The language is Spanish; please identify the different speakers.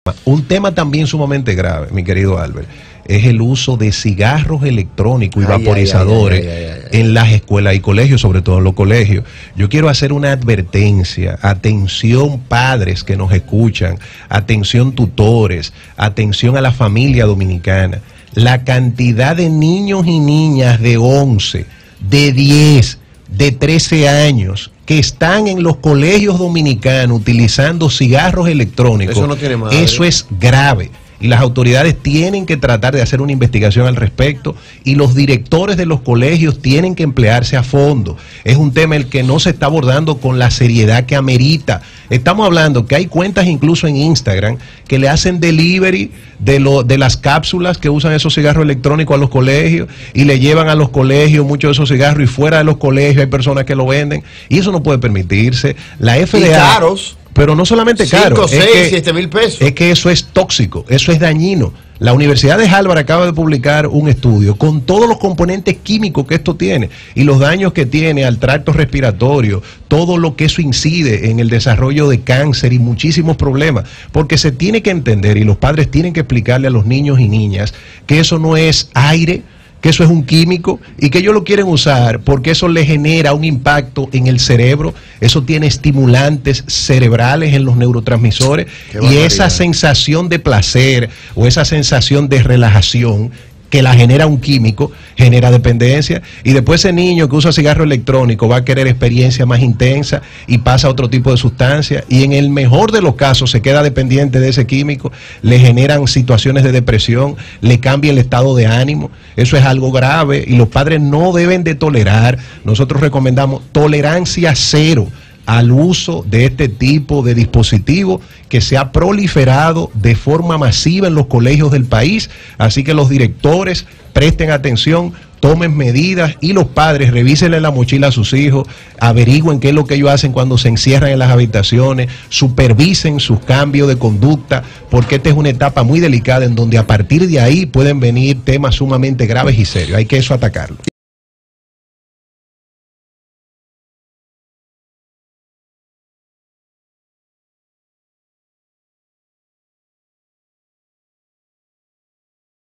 Speaker 1: Un tema también sumamente grave, mi querido Albert, es el uso de cigarros electrónicos y vaporizadores en las escuelas y colegios, sobre todo en los colegios. Yo quiero hacer una advertencia. Atención padres que nos escuchan, atención tutores, atención a la familia dominicana. La cantidad de niños y niñas de 11, de 10, de 13 años que están en los colegios dominicanos utilizando cigarros electrónicos,
Speaker 2: eso no tiene madre.
Speaker 1: Eso es grave. Y las autoridades tienen que tratar de hacer una investigación al respecto y los directores de los colegios tienen que emplearse a fondo. Es un tema el que no se está abordando con la seriedad que amerita. Estamos hablando que hay cuentas incluso en Instagram que le hacen delivery de las cápsulas que usan esos cigarros electrónicos a los colegios y le llevan a los colegios muchos de esos cigarros y fuera de los colegios hay personas que lo venden y eso no puede permitirse. La FDA...
Speaker 2: Y caros.
Speaker 1: Pero no solamente caro,
Speaker 2: 5, 6, 7 mil pesos.
Speaker 1: Es que eso es tóxico, eso es dañino. La Universidad de Harvard acaba de publicar un estudio con todos los componentes químicos que esto tiene y los daños que tiene al tracto respiratorio, todo lo que eso incide en el desarrollo de cáncer y muchísimos problemas. Porque se tiene que entender y los padres tienen que explicarle a los niños y niñas que eso no es aire, que eso es un químico y que ellos lo quieren usar porque eso le genera un impacto en el cerebro, eso tiene estimulantes cerebrales en los neurotransmisores y esa sensación de placer o esa sensación de relajación que la genera un químico, genera dependencia y después ese niño que usa cigarro electrónico va a querer experiencia más intensa y pasa a otro tipo de sustancia y en el mejor de los casos se queda dependiente de ese químico, le generan situaciones de depresión, le cambia el estado de ánimo, eso es algo grave y los padres no deben de tolerar, nosotros recomendamos tolerancia cero al uso de este tipo de dispositivo que se ha proliferado de forma masiva en los colegios del país, así que los directores presten atención, tomen medidas y los padres revísenle la mochila a sus hijos, averigüen qué es lo que ellos hacen cuando se encierran en las habitaciones, supervisen sus cambios de conducta, porque esta es una etapa muy delicada en donde a partir de ahí pueden venir temas sumamente graves y serios, hay que eso atacarlo.